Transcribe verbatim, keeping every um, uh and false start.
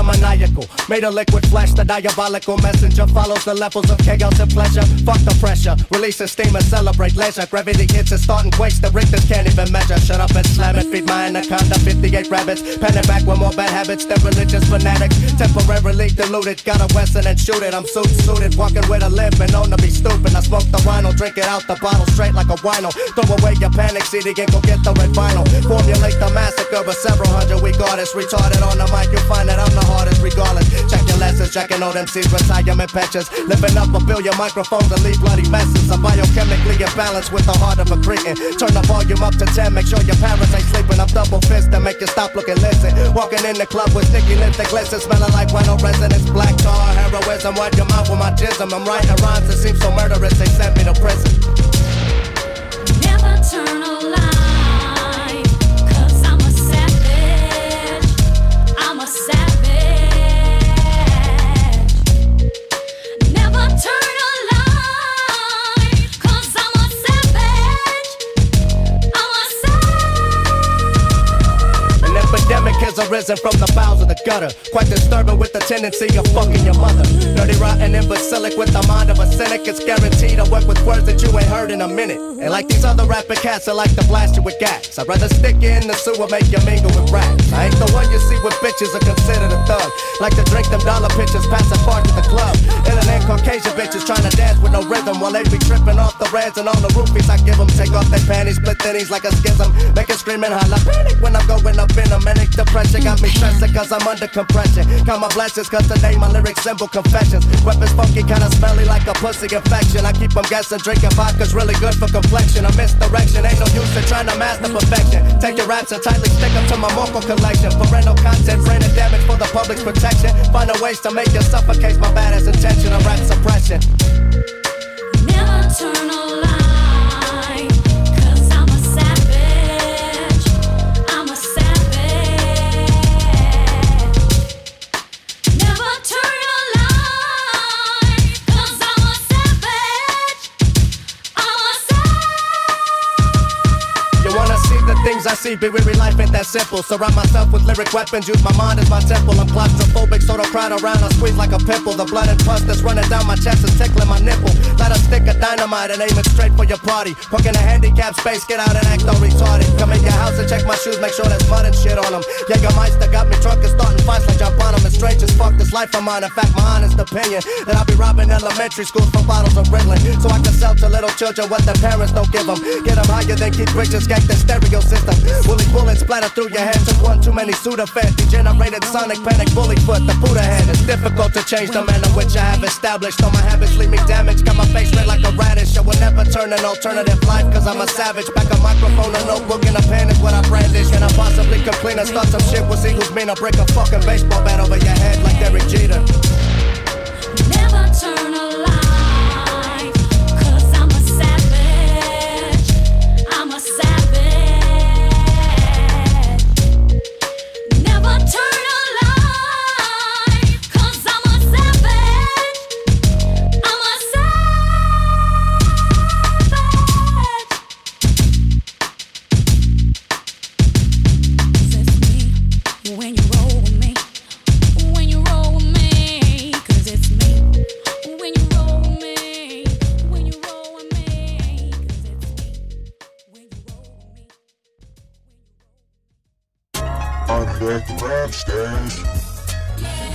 I'm maniacal. Made a liquid flesh, the diabolical messenger follows the levels of chaos and pleasure. Fuck the pressure, release the steam and celebrate leisure. Gravity hits and starting quakes, the Richters can't even measure. Shut up and slam it, feed my anaconda, fifty-eight rabbits. Pen it back with more bad habits than religious fanatics. Temporarily deluded, got a Wesson and shoot it. I'm suit suited, walking with a limp and known to be stupid. I smoke the rhino, drink it out the bottle straight like a wino. Throw away your panic C D and go get the red vinyl. Formulate the massacre of several hundred weak artists. Retarded on the mic, you'll find that I'm the hardest regardless. Check your lessons, checking old M Cs, retirement pensions. Living up a billion microphones and leave bloody messes. I'm biochemically imbalanced with the heart of a cretin. Turn the volume up to ten, make sure your parents ain't sleeping. I'm double fisted, make you stop, look and listen. Walking in the club with sticky lipstick glisten, smelling like rhino resonance. Black tar, heroism, wipe your mouth with my jism. I'm writing rhymes that seem so murderous, they sent me to prison. Never turn a line, 'cause I'm a savage. I'm a savage. Never turn a line, 'cause I'm a savage. I'm a savage. An epidemic has arisen from the bowels of the gutter. Quite disturbing with the tendency of fucking your mother. Dirty, rotten, imbecilic with the mind of a cynic. It's guaranteed to work with words that you ain't heard in a minute. And like these other rapping cats, I like to blast you with gas. I'd rather stick you in the sewer, make you mingle with rats. I ain't the one you see with bitches are considered a thug. Like to drink them dollar pitchers, passing far to the club. Internet Caucasian bitches trying to dance with no rhythm while they be tripping off the reds and all the roofies I give them. Take off their panties, split thinnies like a schism. Make it scream and holler panic when I'm going up in a manic depression. Got me stressing cause I'm under compression. Count my blessings cause today my lyrics symbol confessions. Weapons funky kinda smelly like a pussy infection. I keep them guessing, drinking vodka's really good for complexion. A misdirection, ain't no use in trying to master perfection. Take your raps and tightly stick them to my vocal collection. Parental content, brain and damage for the public's protection. Finding ways to make you suffocate my badass intention of rap suppression. Never turn a line, 'cause I'm a savage. I'm a savage. Never turn a line, 'cause I'm a savage. I'm a savage. You wanna see the things I see, be weary, life ain't that simple. Surround myself with lyric weapons, use my mind as my temple. I'm claustrophobic, so don't crowd around, I squeeze like a pimple. The blood and pus that's running down my chest is tickling my nipple. Let a stick of dynamite and aim it straight for your party. Park in a handicapped space, get out and act all retarded. Come in your house and check my shoes, make sure there's mud and shit on them. Yeah, your Meister got me drunk and starting fights like John Bonham. It's strange as fuck, this life of mine. In fact, my honest opinion that I'll be robbing elementary schools for bottles of Ritalin, so I can sell to little children what their parents don't give them. Get them higher than Keith Richards, gank the stereo system. Woolly bullets splatter through your head. Took one too many Sudafed. Degenerated sonic panic, bully foot, the Buddha head. It's difficult to change the manner which I have established. All my habits leave me damaged. Got my face red like a radish. I will never turn an alternative life, cause I'm a savage. Pack a microphone, a notebook, and a pen is what I brandish. Can I possibly complain and start some shit? We'll see who's mean. I'll break a fucking baseball bat over your head like Derek Jeter. Never turn a line, 'cause I'm a savage. I'm a savage. Never turn a line, 'cause I'm a savage. I'm a savage. 'Cause it's me when you roll with me. When you roll with me, 'cause it's me. When you roll with me, when you roll with me, 'cause it's me. When you roll with me. I'm back to rap stage.